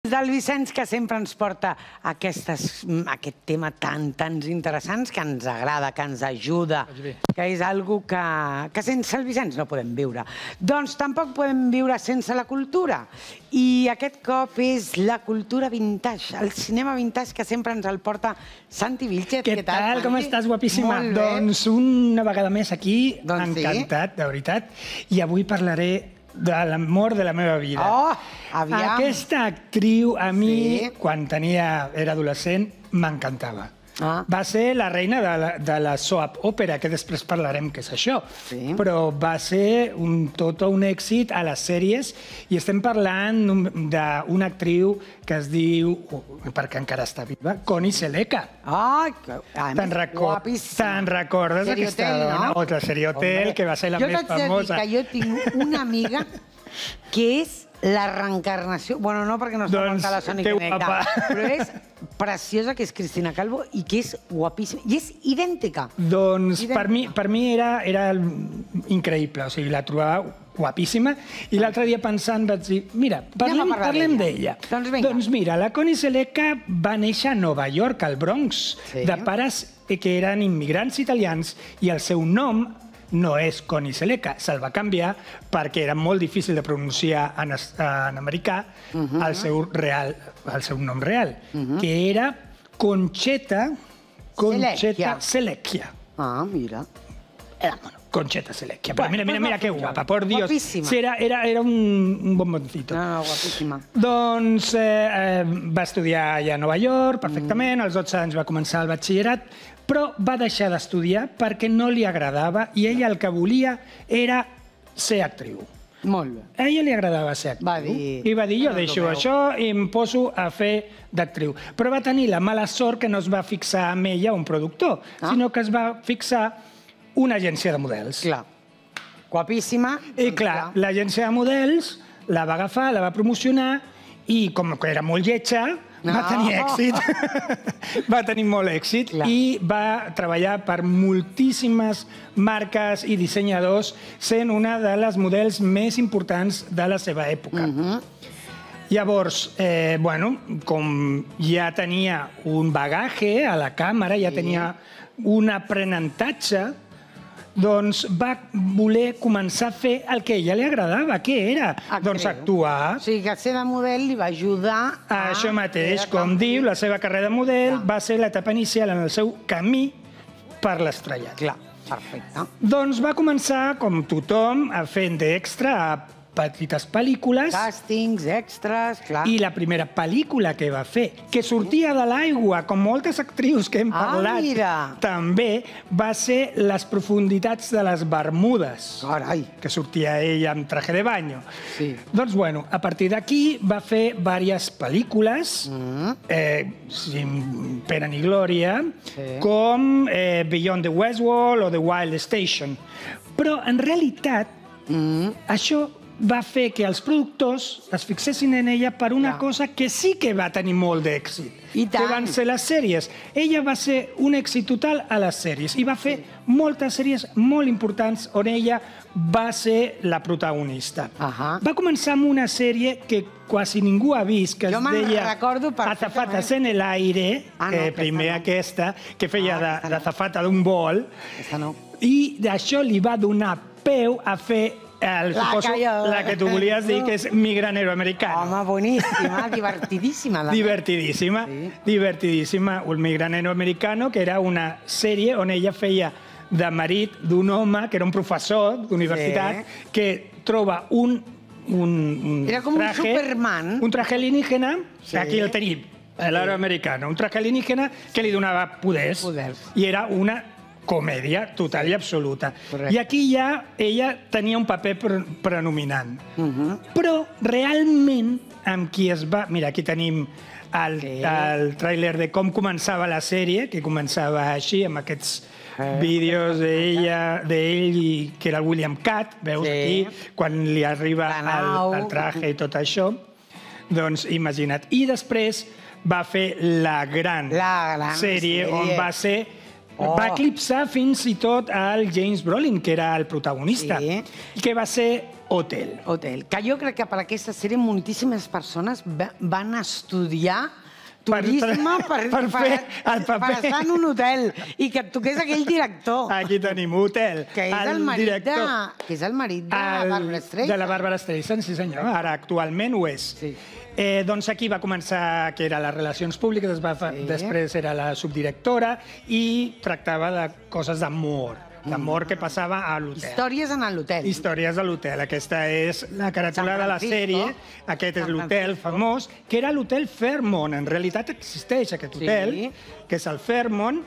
del Vicenç, que sempre ens porta aquest tema tants interessants, que ens agrada, que ens ajuda, que és algo que sense el Vicenç no podem viure. Doncs tampoc podem viure sense la cultura. I aquest cop és la cultura vintage, el cinema vintage, que sempre ens el porta Santi Vilchez. Què tal? Com estàs, guapíssima? Doncs una vegada més aquí, encantat, de veritat. I avui parlaré de l'amor de la meva vida. Oh, aviam. Aquesta actriu, a mi, quan era adolescent, m'encantava. Va ser la reina de la soap òpera, que després parlarem què és això. Però va ser tot un èxit a les sèries i estem parlant d'una actriu que es diu, perquè encara està viva, Connie Sellecca. Te'n recordes d'aquesta dona? O la sèrie Hotel, que va ser la més famosa. Jo t'haig de dir que jo tinc una amiga que és la reencarnació... Bueno, no, perquè no està molta la Sònica Negra, però és preciosa, que és Cristina Calvo, i que és guapíssima. I és idèntica. Doncs per mi era increïble, o sigui, la trobava guapíssima, i l'altre dia pensant vaig dir, mira, parlem d'ella. Doncs mira, la Connie Sellecca va néixer a Nova York, al Bronx, de pares que eren immigrants italians, i el seu nom no és Connie Sellecca, se'l va canviar perquè era molt difícil de pronunciar en americà el seu nom real, que era Conchetta Sellecca. Ah, mira. Conchetta Sellecca. Però mira que guapa, por Dios. Guapíssima. Era un bomboncito. No, guapíssima. Doncs va estudiar allà a Nova York, perfectament, als 12 anys va començar el batxillerat, però va deixar d'estudiar perquè no li agradava i ella el que volia era ser actriu. Molt bé. A ella li agradava ser actriu. I va dir, jo deixo això i em poso a fer d'actriu. Però va tenir la mala sort que no es va fixar amb ella un productor, sinó que es va fixar una agència de models. Clar. Guapíssima. I clar, l'agència de models la va agafar, la va promocionar i com que era molt lletja, va tenir èxit, va tenir molt èxit i va treballar per moltíssimes marques i dissenyadors, sent una de les models més importants de la seva època. Llavors, com ja tenia un bagatge a la càmera, ja tenia un aprenentatge, doncs va voler començar a fer el que a ella li agradava. Què era? Doncs actuar. O sigui, que ser de model li va ajudar a... Això mateix, com diu, la seva carrera de model va ser l'etapa inicial en el seu camí per l'estrellat. Clar, perfecte. Doncs va començar, com tothom, fent d'extra a petites pel·lícules. Càstings, extras, clar. I la primera pel·lícula que va fer, que sortia de l'aigua, com moltes actrius que hem parlat, també va ser Les profunditats de les Bermudes. Carai! Que sortia ella amb traje de baño. Doncs, bueno, a partir d'aquí va fer diverses pel·lícules, sin pena ni glòria, com Beyond the West Wall o The Wild Station. Però, en realitat, això va fer que els productors es fixessin en ella per una cosa que sí que va tenir molt d'èxit, que van ser les sèries. Ella va ser un èxit total a les sèries i va fer moltes sèries molt importants on ella va ser la protagonista. Va començar amb una sèrie que quasi ningú ha vist, que es deia Azafatas en el aire, primer aquesta, que feia d'azafata d'un vol, i d'això li va donar peu a fer la que tu volies dir, que és Mi granero americano. Home, boníssima, divertidíssima. Divertidíssima, divertidíssima. Mi granero americano, que era una sèrie on ella feia de marit d'un home, que era un professor d'universitat, que troba era com un Superman. Un traje alienígena, que aquí el tenim, l'aro americano, un traje alienígena que li donava poders. I era una comèdia total i absoluta. I aquí ja ella tenia un paper predominant. Però realment amb qui es va... Mira, aquí tenim el tràiler de com començava la sèrie, que començava així, amb aquests vídeos d'ell, que era el William Katt, veus aquí, quan li arriba el traje i tot això. Doncs imagina't. I després va fer la gran sèrie on va ser... Va eclipsar fins i tot al James Brolin, que era el protagonista, i que va ser Hotel. Hotel. Que jo crec que per aquesta sèrie moltíssimes persones van estudiar turisme per estar en un hotel i que et toqués aquell director. Aquí tenim Hotel. Que és el marit de Barbra Streisand. De la Barbra Streisand, sí senyor. Ara actualment ho és. Doncs aquí va començar, que era les relacions públiques, després era la subdirectora i tractava de coses d'amor. L'amor que passava a l'hotel. Històries en l'hotel. Històries a l'hotel. Aquesta és la caràtula de la sèrie. Aquest és l'hotel famós, que era l'hotel Fairmont. En realitat existeix aquest hotel, que és el Fairmont,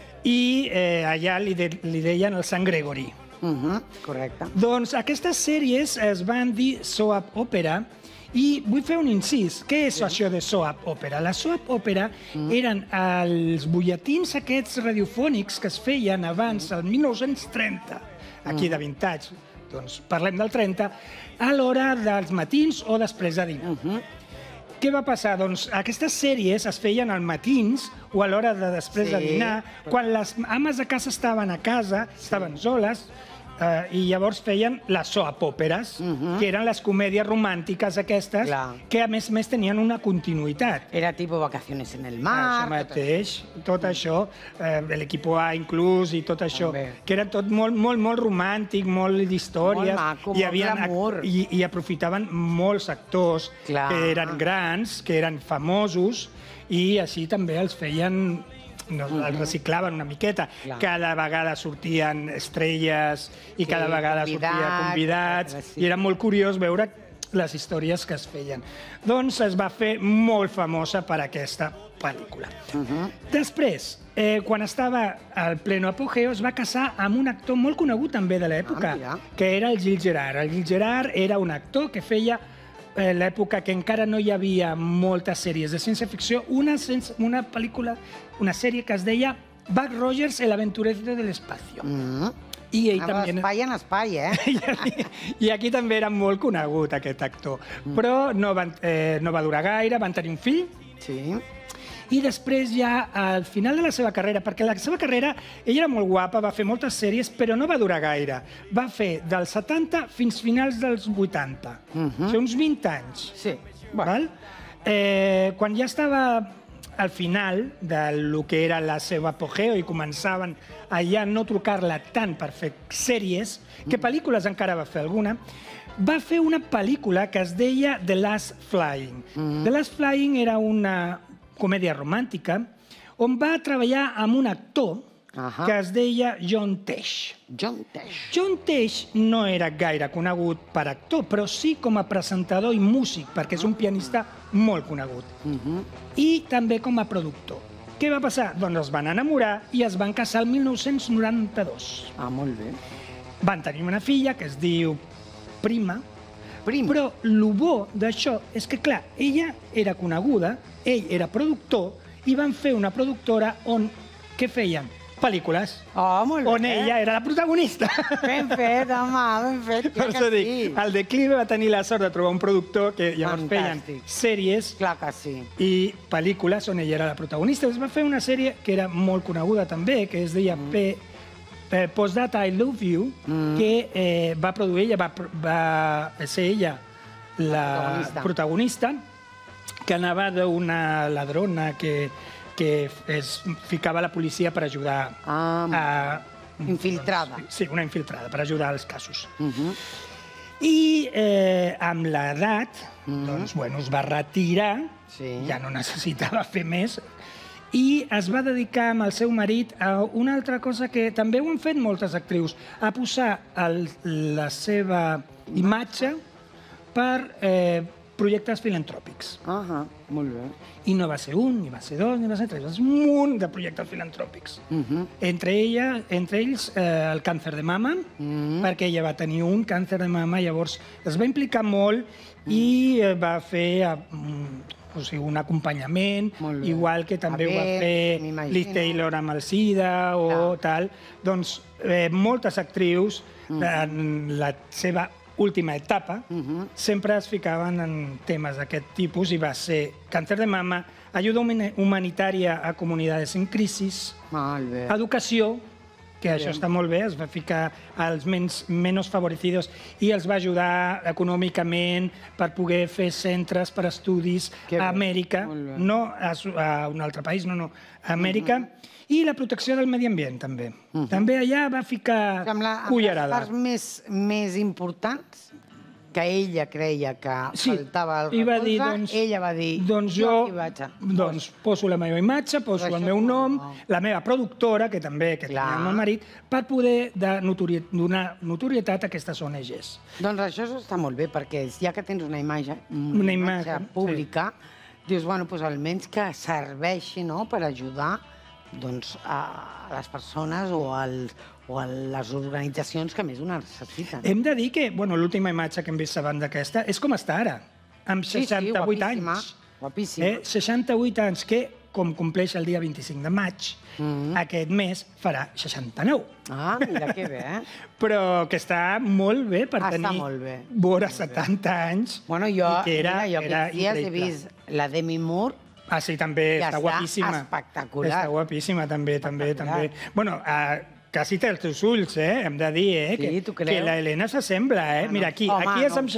i allà li deien el Sant Gregory. Correcte. Doncs aquestes sèries es van dir soap opera, i vull fer un incís. Què és això de soap opera? La soap opera eren els butlletins aquests radiofònics que es feien abans, el 1930, aquí de vintage, doncs parlem del 30, a l'hora dels matins o després de dinar. Què va passar? Doncs aquestes sèries es feien als matins o a l'hora de després de dinar, quan les ames de casa estaven a casa, estaven soles, i llavors feien les soap òperes, que eren les comèdies romàntiques aquestes, que a més tenien una continuïtat. Era tipus Vacaciones en el mar... Això mateix, tot això, l'Equipo A inclús i tot això, que era tot molt romàntic, molt d'històries. Molt maco, molt glamour. I aprofitaven molts actors que eren grans, que eren famosos, i així també els feien... els reciclaven una miqueta. Cada vegada sortien estrelles i cada vegada sortien convidats i era molt curiós veure les històries que es feien. Doncs es va fer molt famosa per aquesta pel·lícula. Després, quan estava al pleno apogeo, es va casar amb un actor molt conegut també de l'època, que era el Gilles Gerard. El Gilles Gerard era un actor que feia l'època que encara no hi havia moltes sèries de ciència-ficció, una pel·lícula, una sèrie que es deia Buck Rogers, el aventurero del espacio. I ell també... Espai en espai, I aquí també era molt conegut, aquest actor. Però no va durar gaire, van tenir un fill. Sí. I després ja, al final de la seva carrera, perquè la seva carrera, ella era molt guapa, va fer moltes sèries, però no va durar gaire. Va fer dels 70 fins finals dels 80. Uns 20 anys. Sí. Quan ja estava al final del que era la seva apogeo i començaven a ja no trucar-la tant per fer sèries, que pel·lícules encara va fer alguna, va fer una pel·lícula que es deia The Last Flying. The Last Flying era una comèdia romàntica, on va treballar amb un actor que es deia John Tesh. John Tesh. John Tesh no era gaire conegut per actor, però sí com a presentador i músic, perquè és un pianista molt conegut. I també com a productor. Què va passar? Doncs es van enamorar i es van casar el 1992. Molt bé. Van tenir una filla que es diu Prima, però el bo d'això és que, clar, ella era coneguda, ell era productor, i van fer una productora on, què feien? Pel·lícules. Molt bé. On ella era la protagonista. Ben fet, home, ben fet. Per això dic, el Declive va tenir la sort de trobar un productor que llavors feien sèries i pel·lícules on ella era la protagonista. Es va fer una sèrie que era molt coneguda també, que es deia Postdata I Love You, que va produir ella, va ser ella la protagonista, que anava d'una ladrona que es ficava a la policia per ajudar a... Infiltrada. Sí, una infiltrada, per ajudar als casos. I amb l'edat, doncs, bueno, es va retirar, ja no necessitava fer més, i es va dedicar amb el seu marit a una altra cosa que també ho han fet moltes actrius, a posar la seva imatge per projectes filantròpics. Molt bé. I no va ser un, ni va ser dos, ni va ser tres, va ser un munt de projectes filantròpics. Entre ells el càncer de mama, perquè ella va tenir un càncer de mama, llavors es va implicar molt i va fer un acompanyament, igual que també ho va fer Liz Taylor amb el SIDA o tal. Doncs moltes actrius, en la seva última etapa, sempre es ficaven en temes d'aquest tipus i va ser càncer de mama, ajuda humanitària a comunitats en crisi, educació que això està molt bé, es va ficar als menys favorecidos i els va ajudar econòmicament per poder fer centres per estudis a Amèrica, no a un altre país, no, a Amèrica, i la protecció del medi ambient, també. També allà va ficar cullerada. Amb les parts més importants que ella creia que faltava alguna cosa, ella va dir... Doncs jo poso la meva imatge, poso el meu nom, la meva productora, que també tenia el meu marit, per poder donar notorietat a aquestes ONGs. Doncs això està molt bé, perquè ja que tens una imatge pública, dius, bueno, almenys que serveixi per ajudar a les persones o a les organitzacions que més ho necessiten. Hem de dir que l'última imatge que hem vist abans d'aquesta és com està ara, amb 68 anys. Guapíssima. 68 anys, que com compleix el dia 25 de maig, aquest mes farà 69. Ah, mira que bé. Però que està molt bé per tenir vora 70 anys. Bueno, jo aquests dies he vist la Demi Moore. Ah, sí, també, està guapíssima. Està espectacular. Està guapíssima, també. Bueno, quasi té els teus ulls, hem de dir, que la Helena s'assembla, Mira, aquí és amb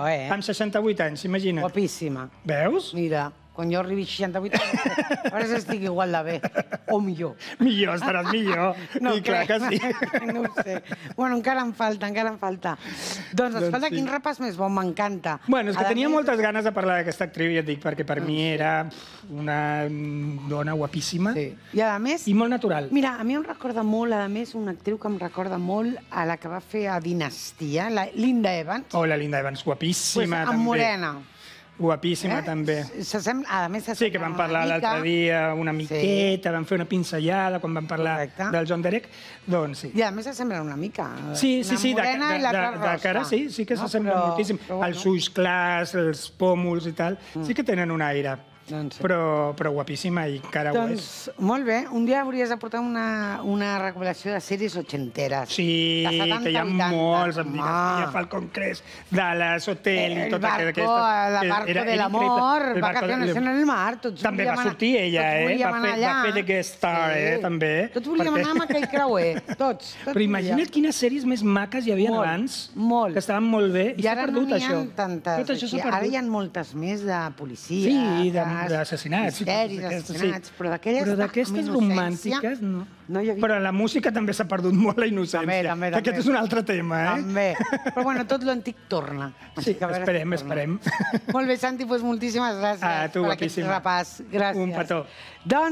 68 anys, imagina't. Guapíssima. Veus? Mira, quan jo arribi a 68 anys, a veure si estic igual de bé, o millor. Millor, estaràs millor. I clar que sí. No ho sé. Bueno, encara em falta. Doncs, escolta, quin repàs més bon, m'encanta. Bueno, és que tenia moltes ganes de parlar d'aquesta actriu, ja et dic, perquè per mi era una dona guapíssima. I a més... I molt natural. Mira, a mi em recorda molt, a més, una actriu que em recorda molt a la que va fer a Dinastia, la Linda Evans. Oh, la Linda Evans, guapíssima, també. Amb morena. Guapíssima, també. A més, sí, que vam parlar l'altre dia una miqueta, vam fer una pinzellada quan vam parlar del Joan Derek, doncs sí. I a més s'assemblen una mica. Sí, de cara sí que s'assemblen moltíssim. Els ulls clars, els pòmuls i tal, sí que tenen un aire. Però guapíssima i encara ho és. Doncs molt bé, un dia hauries de portar una recopilació de sèries ochenteres. Sí, que hi ha molts, amb Dinastia, Falcon Crest, Dallas, Hotel i tot aquest. El Barco del Amor, Vacaciones en el Mar. També va sortir ella, va fer de guest star, també. Tots volíem anar amb aquell creuer, tots. Però imagina't quines sèries més maques hi havia abans, que estaven molt bé, i s'ha perdut això. Tot això s'ha perdut. Ara hi ha moltes més de policia. Sí, d'assassinats. Assassinats, però d'aquestes romàntiques no. Però la música també s'ha perdut molt la innocència. Aquest és un altre tema, També. Però bueno, tot l'antic torna. Sí, esperem. Molt bé, Santi, moltíssimes gràcies per aquest repàs. Gràcies. Un petó.